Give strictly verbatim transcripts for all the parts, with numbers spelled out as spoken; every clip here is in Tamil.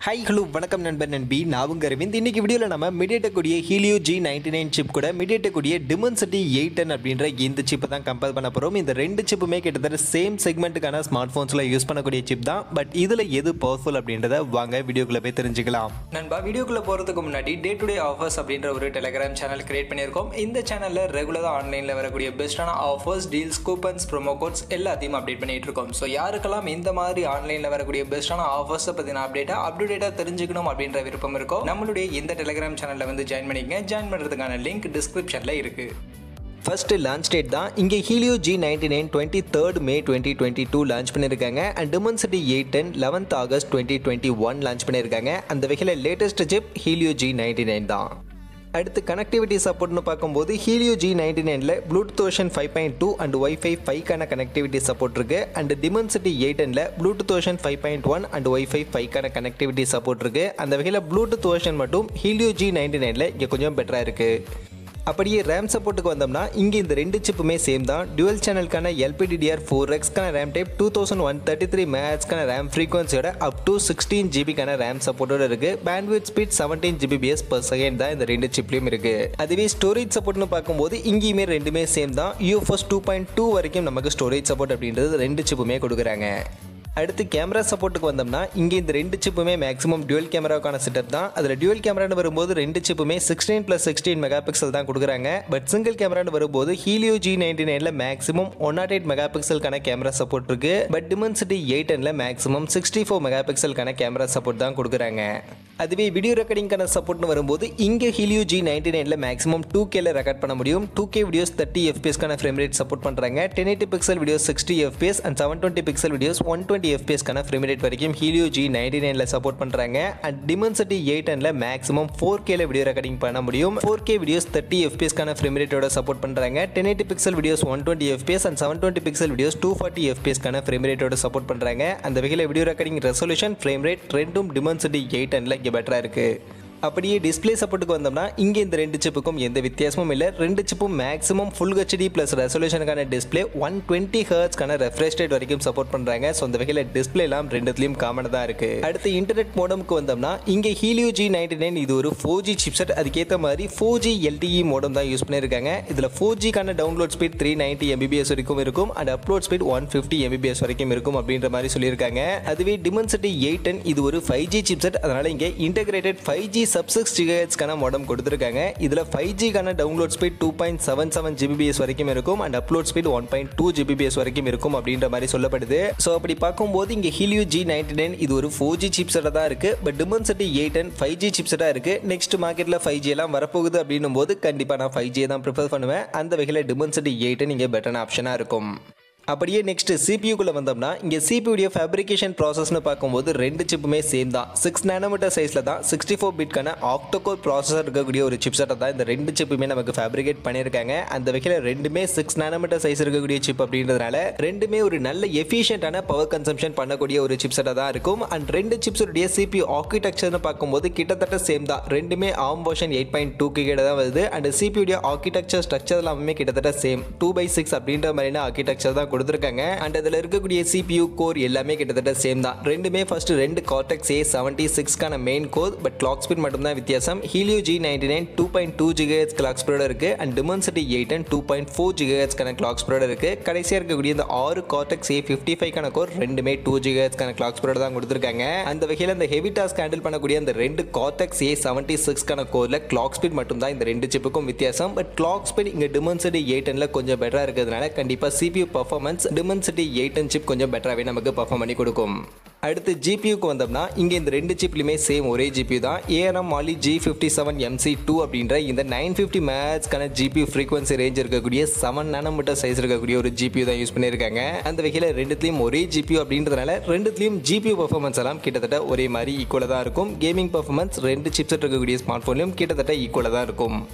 Hi, hello, வணக்கம் நண்பன் நண்பி நான் உங்க அரவிந்த். இன்னைக்கு வீடியோல நம்ம MediaTek Helio G ninety-nine chip கூட MediaTek Dimensity eight ten அப்படிங்கற இந்த சிப் தான் கம்பேர் பண்ண போறோம். இந்த ரெண்டு சிப்புமே கிட்டத்தட்ட சேம் செக்மெண்ட்கான ஸ்மார்ட் போன்ஸ்ல யூஸ் பண்ணக்கூடிய சிப் தான். பட் இதுல எது பவர்ஃபுல் அப்படின்றத வாங்க வீடியோக்குள்ள போய் தெரிஞ்சுக்கலாம். நண்பா வீடியோக்குள்ள போறதுக்கு முன்னாடி டே டு டே ஆஃபர்ஸ் அப்படிங்கற ஒரு Telegram சேனல் கிரியேட் பண்ணியிருக்கோம். இந்த சேனல்ல ரெகுலரா ஆன்லைன்ல வரக்கூடிய பெஸ்டான offers, deals, coupons, promo codes எல்லாத்தையும் அப்டேட் பண்ணிட்டு இருக்கோம். சோ யாருக்கெல்லாம் இந்த மாதிரி ஆன்லைன்ல வரக்கூடிய பெஸ்டான ஆஃபர்ஸ் பத்தின அப்டேட்டா அப்டேட் தெரிஞ்சுக்கணும் அப்படின்ற விருப்பம் இருக்கும் நம்மளுடைய இந்த Telegram சேனல்ல வந்து ஜாயின் பண்ணிக்கங்க. ஜாயின் பண்றதுக்கான லிங்க் டிஸ்கிரிப்ஷன்ல இருக்கு. ஃபர்ஸ்ட் லான்ச் டேட் தான் இங்க Helio G ninety-nine twenty-third May twenty twenty-two launch பண்ணிருக்காங்க. And Dimensity eight ten eleventh August twenty twenty-one launch பண்ணிருக்காங்க. அந்த வகையில latest chip Helio G ninety-nine தான். அடுத்து கனெக்டிவிட்டி சப்போர்ட்னு பார்க்கும்போது Helio G ninety-nine ல Bluetooth version five point two and Wi-Fi five கான கனெக்டிவிட்டி சப்போர்ட் இருக்கு. அண்ட் Dimensity eight ten ல Bluetooth version five point one and Wi-Fi five கான கனெக்டிவிட்டி சப்போர்ட் இருக்கு. அந்த வகையில Bluetooth version மட்டும் Helio G ninety-nine ல இங்க கொஞ்சம் பெட்டரா இருக்கு. அப்படியே RAM சப்போர்ட்டுக்கு வந்தோம்னா இங்க இந்த ரெண்டு சிப்புமே சேம் தான். டுவல் சேனலுக்கான L P D D R four X கான RAM type two thousand one thirty-three megahertz கான RAM frequencyயோட up to sixteen G B கான RAM சப்போர்ட்டோட இருக்கு. bandwidth speed seventeen G B P S per second தான் இந்த ரெண்டு சிப்லயும் இருக்கு. அதுவே ஸ்டோரேஜ் சப்போர்ட்னு பார்க்கும்போது இங்கேயுமே ரெண்டுமே சேம் தான். U F S two point two வரைக்கும் நமக்கு ஸ்டோரேஜ் சப்போர்ட் அப்படின்றது ரெண்டு சிப்புமே கொடுக்குறாங்க. அடுத்து கேமரா சப்போர்ட்டுக்கு வந்தோம்னா இங்கே இந்த ரெண்டு சிப்புமே மேக்ஸிமம் டியூவல் கேமராவுக்கான செட்டப் தான். அதில் டியூவல் கேமரான்னு வரும்போது ரெண்டு சிப்புமே sixteen plus sixteen megapixel தான் கொடுக்குறாங்க. பட் சிங்கிள் கேமரான்னு வரும்போது Helio G ninety-nine ல மேக்ஸிமம் ஒன் நாட் எயிட் மெகா பிக்சலுக்கான கேமரா சப்போர்ட் இருக்கு. பட் Dimensity eight ten ல மேக்ஸிமம் சிக்ஸ்டி ஃபோர் மெகா பிக்சலுக்கான கேமரா சப்போர்ட் தான் கொடுக்குறாங்க. அதுவே வீடியோ ரெக்கார்டிங்கான சப்போர்ட்னு வரும்போது இங்கே Helio G ninety-nine ல மேக்ஸிமம் டூ கே ல ரெக்கார்ட் பண்ண முடியும். Two K videos thirty F P S கான ஃப்ரேம் ரேட் சப்போர்ட் பண்றாங்க. Ten eighty pixel videos sixty F P S and seven twenty pixel videos one twenty F P S கான ஃப்ரேம் ரேட் வரைக்கும் Helio G ninety-nine ல சப்போர்ட் பண்றாங்க. அண்ட் Dimensity eight ten ல மேக்ஸிமம் ஃபோர் கே ல வீடியோ ரெக்கார்டிங் பண்ண முடியும். Four K videos thirty F P S கான ஃப்ரேம் ரேட்டோட சப்போர்ட் பண்றாங்க. Ten eighty pixel videos one twenty F P S and seven twenty pixel videos two forty F P S கான ஃப்ரேம் ரேட்டோட சப்போர்ட் பண்றாங்க. அந்த வகையில video recording resolution, frame rate ரெண்டும் Dimensity eight ten ல இங்க பெட்டரா இருக்கு. அப்படியே டிஸ்பிளே சப்போர்ட்டுக்கு வந்தோம்னா இங்கே இந்த ரெண்டு சிப்புக்கும் எந்த வித்தியாசமும் இல்லை. ரெண்டு சிப்பும் maximum full H D plus ரெசல்யூஷனுக்கான டிஸ்பிளே ஒன் டுவெண்ட்டி ஹெர்ட்ஸ்க்கான ரெஃப்ரெஷ் ரேட் வரைக்கும் சப்போர்ட் பண்ணுறாங்க. ஸோ அந்த வகையில் டிஸ்பிளே எல்லாம் ரெண்டுத்துலையும் காமனாக தான் இருக்குது. அடுத்து இன்டர்நெட் மோடமுக்கு வந்தோம்னா இங்கே Helio G ninety-nine இது ஒரு ஃபோர் ஜி சிப்செட். அதுக்கேற்ற மாதிரி four G L T E modem தான் யூஸ் பண்ணியிருக்காங்க. இதில் ஃபோர் ஜிக்கான download speed three ninety M B P S வரைக்கும் இருக்கும். And upload speed one fifty M B P S வரைக்கும் இருக்கும் அப்படின்ற மாதிரி சொல்லியிருக்காங்க. அதுவே Dimensity eight ten இது ஒரு ஃபைவ் ஜி சிப்செட். அதனால இங்கே integrated five G sub six gigahertz கான மோடம் கொடுத்திருக்காங்க. இதுல ஃபைவ் ஜி கான download speed two point seven seven G B P S வரைக்கும் இருக்கும். And upload speed one point two G B P S வரைக்கும் இருக்கும் அப்படின்ற மாதிரி சொல்லப்படுது. சோ அப்படி பார்க்கும்போது இங்க Helio G ninety-nine இது ஒரு ஃபோர் ஜி சிப்செட்டா தான் இருக்கு. But Dimensity eight ten five G சிப்செட்டா இருக்கு. நெக்ஸ்ட் மார்க்கெட்ல ஃபைவ் ஜி எல்லாம் வரப்போகுது அப்படின்னும் போது கண்டிப்பா நான் ஃபைவ் ஜி தான் ப்ரிஃபர் பண்ணுவேன். அந்த வகையில Dimensity eight ten இங்க பெட்டரான ஆப்ஷனா இருக்கும். அப்படியே நெக்ஸ்ட் C P U குள்ள வந்தோம்னா இங்க C P U உடைய ஃபேப்ரிகேஷன் ப்ராசஸ்னு பார்க்கும்போது ரெண்டு சிப்புமே சேம் தான். சிக்ஸ் நானோமீட்டர் சைஸ்ல தான் சிக்ஸ்டி ஃபோர் பிட்கான ஆக்டோகோர் ப்ராசஸர் இருக்கக்கூடிய ஒரு சிப்செட்டை தான் இந்த ரெண்டு சிப்புமே நமக்கு ஃபேப்ரிகேட் பண்ணியிருக்காங்க. அந்த வகையில் ரெண்டுமே சிக்ஸ் நானோமீட்டர் சைஸ் இருக்கக்கூடிய சிப் அப்படின்றதுனால ரெண்டுமே ஒரு நல்ல எஃபிஷியன்டான பவர் கன்சம்ஷன் பண்ணக்கூடிய ஒரு சிப்செட்டை தான் இருக்கும். அண்ட் ரெண்டு சிப்ஸுடைய C P U ஆர்கிடெக்சர்னு பார்க்கும்போது கிட்டத்தட்ட சேம் தான். ரெண்டுமே arm version eight point two கிகேட தான் வருது. அண்ட் C P U உடைய ஆர்கிடெக்சர் ஸ்ட்ரக்சர் எல்லாமே கிட்டத்தட்ட சேம் டூ பை சிக்ஸ் அப்படின்ற மாதிரியான ஆர்கிடெக்சர் தான் கொடுத்திருக்காங்க. அண்ட் அதுல இருக்கக்கூடிய C P U கோர் எல்லாமே கிட்டத்தட்ட சேம் தான். ரெண்டுமே ஃபர்ஸ்ட் ரெண்டு Cortex A seventy-six கான main core. But clock speed மட்டும் தான் வித்தியாசம். Helio G ninety-nine two point two gigahertz clock ஸ்பீடோட இருக்கு. And Dimensity eight ten two point four gigahertz கான கிளாக் ஸ்பீடோட இருக்கு. கடைசியா இருக்கக்கூடிய இந்த ஆறு Cortex A fifty-five கான கோர் ரெண்டுமே டூ gigahertz கான கிளாக் ஸ்பீடோட தான் கொடுத்திருக்காங்க. அந்த வகையில இந்த ஹெவி டாஸ்க் ஹேண்டில் பண்ணக்கூடிய அந்த ரெண்டு Cortex A seventy-six கான கோர்ல கிளாக் ஸ்பீட் மட்டும் தான் இந்த ரெண்டு சிப்புக்கும் வித்தியாசம். பட் கிளாக் ஸ்பீட் இங்க Dimensity eight ten ல கொஞ்சம் பெட்டரா இருக்கிறதுனால கண்டிப்பா C P U performance Dimensity eight ten chip கொஞ்சம் பெட்டராவே நமக்கு பெர்ஃபார்ம் பண்ணி கொடுக்கும். அடுத்து G P U க்கு வந்தோம்னா இங்க இந்த ரெண்டு சிப்லயுமே சேம் ஒரே G P U தான். A R M Mali G fifty-seven M C two அப்படின்ற இந்த நைன் ஃபிஃப்டி megahertz கான G P U frequency range இருக்கக்கூடிய செவன் நானோமீட்டர் சைஸ் இருக்கக்கூடிய ஒரு G P U தான் யூஸ் பண்ணியிருக்காங்க. அந்த வகையில ரெண்டுத்துலயும் ஒரே G P U அப்படின்றதுனால ரெண்டுத்துலயும் G P U பெர்ஃபார்மன்ஸ் எல்லாம் கிட்டத்தட்ட ஒரே மாதிரி ஈக்குவலா தான் இருக்கும். கேமிங் பெர்ஃபார்மன்ஸ் ரெண்டு சிப்செட் இருக்கக்கூடிய ஸ்மார்ட் போன்லயும் கிட்டத்தட்ட ஈக்குவலா தான் இருக்கும்.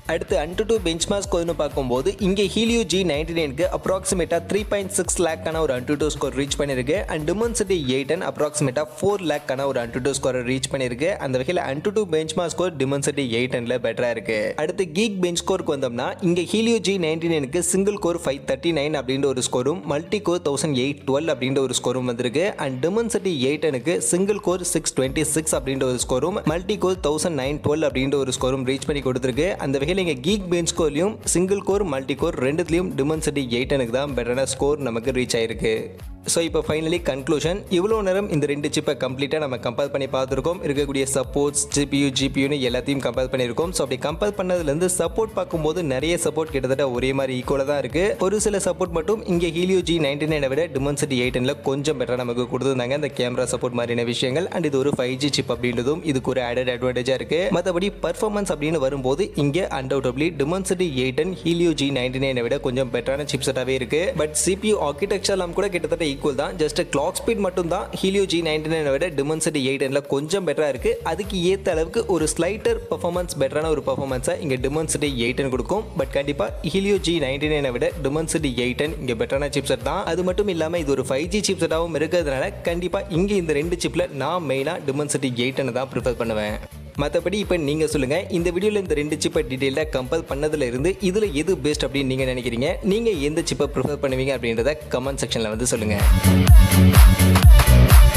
அடுத்து Antutu benchmark ஸ்கோர்னு பார்க்கும்போது இங்கே Helio G ninety-nine க்கு அப்ராக்சிமேட்டா three point six lakh கான ஒரு Antutu ஸ்கோர் ரீச் பண்ணிருக்கு and Dimensity eight ten அப்ராக்சிமேட்டா four lakh கான ஒரு Antutu ஸ்கோர் ரீச் பண்ணிருக்கு. அந்த வகையில் Antutu benchmark score Dimensity eight ten ல பெட்டரா இருக்கு. அடுத்து Geek bench ஸ்கோருக்கு வந்தோம்னா இங்க Helio G ninety-nine க்கு சிங்கிள் கோர் five thirty-nine அப்படின்ற ஒரு ஸ்கோரும் மல்டி கோர் eighteen twelve அப்படின்ற ஒரு ஸ்கோரும் வந்திருக்கு. and Dimensity eight ten க்கு சிங்கிள் கோர் six twenty-six அப்படின்ற ஒரு ஸ்கோரும் மல்டி கோர் nineteen twelve அப்படின்ற ஒரு ஸ்கோரும் ரீச் பண்ணி கொடுத்திருக்கு. அந்த வகையில் இங்க Geek bench ஸ்கோர்லயும் சிங்கிள் கோர் மல்டி கோர் ரெண்டுலயும் Dimensity eight ten க்கு தான் பெட்டரான ஸ்கோர் நமக்கு ரீச் ஆயிருக்கு. ஸோ இப்போ ஃபைனலி கன்க்ளூஷன், இவ்வளோ நேரம் இந்த ரெண்டு சிப்பை கம்ப்ளீட்டாக நம்ம கம்பேர் பண்ணி பார்த்துருக்கோம். இருக்கக்கூடிய சப்போர்ட்ஸ் ஜிபியூ ஜிபியூன்னு எல்லாத்தையும் கம்பேர் பண்ணியிருக்கோம். ஸோ அப்படி கம்பேர் பண்ணதுலேருந்து சப்போர்ட் பார்க்கும்போது நிறைய சப்போர்ட் கிட்டத்தட்ட ஒரே மாதிரி ஈக்குவலாக தான் இருக்குது. ஒரு சில சப்போர்ட் மட்டும் இங்கே Helio G ninety-nine விட Dimensity eight ten ல கொஞ்சம் பெட்டராக நமக்கு கொடுத்துருந்தாங்க. இந்த கேமரா சப்போர்ட் மாதிரியான விஷயங்கள் அண்ட் இது ஒரு ஃபைவ் ஜி சிப் அப்படின்றதும் இதுக்கு ஒரு ஆடட் அட்வான்டேஜாக இருக்குது. மற்றபடி பர்ஃபார்மன்ஸ் அப்படின்னு வரும்போது இங்கே அன்டவுட்டபிளி Dimensity eight ten Helio G ninety-nine விட கொஞ்சம் பெட்டரான சிப்செட்டாகவே இருக்குது. பட் சிபியூ ஆர்கிடெக்சர்லாம் கூட கிட்டத்தட்ட ஈக்குவல் தான். ஜஸ்ட் கிளாக் ஸ்பீட் மட்டும் தான் Helio G ninety-nine விட Dimensity eight ten ல கொஞ்சம் பெட்டரா இருக்கு. அதுக்கு ஏத்த அளவுக்கு ஒரு ஸ்லைட்டர் பெர்ஃபார்மன்ஸ் பெட்டரான ஒரு பெர்ஃபார்மன்ஸை இங்க Dimensity eight ten கொடுக்கும். பட் கண்டிப்பா Helio G ninety-nine விட Dimensity eight ten இங்க பெட்டரான சிப்செட் தான். அது மட்டும் இல்லாம இது ஒரு five G சிப்செட்டாவும் இருக்கிறதுனால கண்டிப்பா இங்க இந்த ரெண்டு சிப்ல நான் மெயினா Dimensity eight ten தான் ப்ரிஃபர் பண்ணுவேன். மற்றபடி இப்போ நீங்கள் சொல்லுங்கள், இந்த வீடியோவில் இந்த ரெண்டு சிப்பை டீட்டெயிலாக கம்பேர் பண்ணதுல இருந்து இதில் எது பெஸ்ட் அப்படின்னு நீங்கள் நினைக்கிறீங்க? நீங்கள் எந்த சிப்பை ப்ரிஃபர் பண்ணுவீங்க அப்படின்றத கமெண்ட் செக்ஷனில் வந்து சொல்லுங்கள்.